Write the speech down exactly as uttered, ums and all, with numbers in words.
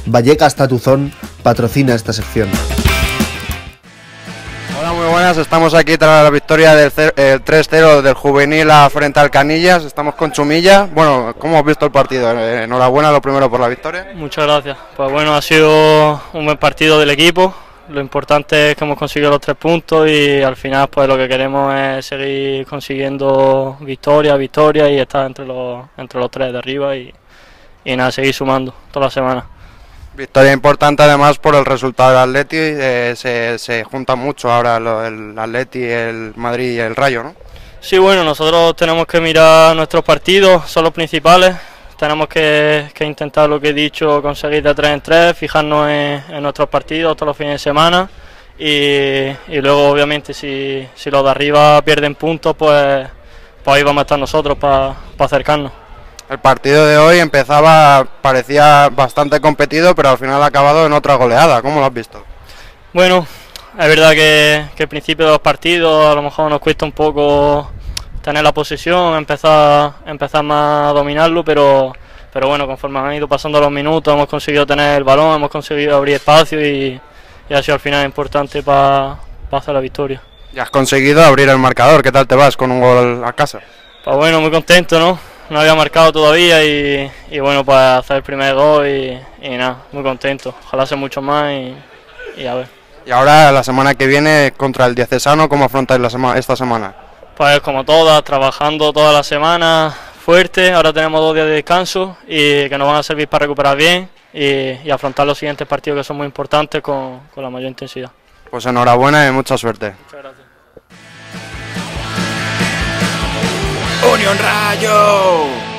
Vallecas Tatuzón patrocina esta sección. Hola, muy buenas, estamos aquí tras la victoria del tres cero del Juvenil a frente al Canillas, estamos con Chumilla. Bueno, ¿cómo has visto el partido? Enhorabuena lo primero por la victoria. Muchas gracias, pues bueno, ha sido un buen partido del equipo, lo importante es que hemos conseguido los tres puntos y al final pues lo que queremos es seguir consiguiendo victoria, victoria y estar entre los, entre los tres de arriba y, y nada, seguir sumando toda la semana. Victoria importante además por el resultado del Atleti, eh, se, se juntan mucho ahora lo, el Atleti, el Madrid y el Rayo, ¿no? Sí, bueno, nosotros tenemos que mirar nuestros partidos, son los principales, tenemos que, que intentar lo que he dicho, conseguir de tres en tres, fijarnos en, en nuestros partidos todos los fines de semana y, y luego obviamente si, si los de arriba pierden puntos, pues, pues ahí vamos a estar nosotros para pa acercarnos. El partido de hoy empezaba, parecía bastante competido, pero al final ha acabado en otra goleada. ¿Cómo lo has visto? Bueno, es verdad que, que al principio de los partidos a lo mejor nos cuesta un poco tener la posesión, empezar, empezar más a dominarlo, pero, pero bueno, conforme han ido pasando los minutos hemos conseguido tener el balón, hemos conseguido abrir espacio y, y ha sido al final importante para pa hacer la victoria. Ya has conseguido abrir el marcador, ¿qué tal te vas con un gol a casa? Pues bueno, muy contento, ¿no? No había marcado todavía y, y bueno, pues hacer el primer gol y, y nada, muy contento. Ojalá sea mucho más y, y a ver. Y ahora la semana que viene contra el Diocesano, ¿cómo afrontáis la sema esta semana? Pues como todas, trabajando toda la semana fuerte, ahora tenemos dos días de descanso y que nos van a servir para recuperar bien y, y afrontar los siguientes partidos que son muy importantes con, con la mayor intensidad. Pues enhorabuena y mucha suerte. Muchas gracias. Unión Rayo.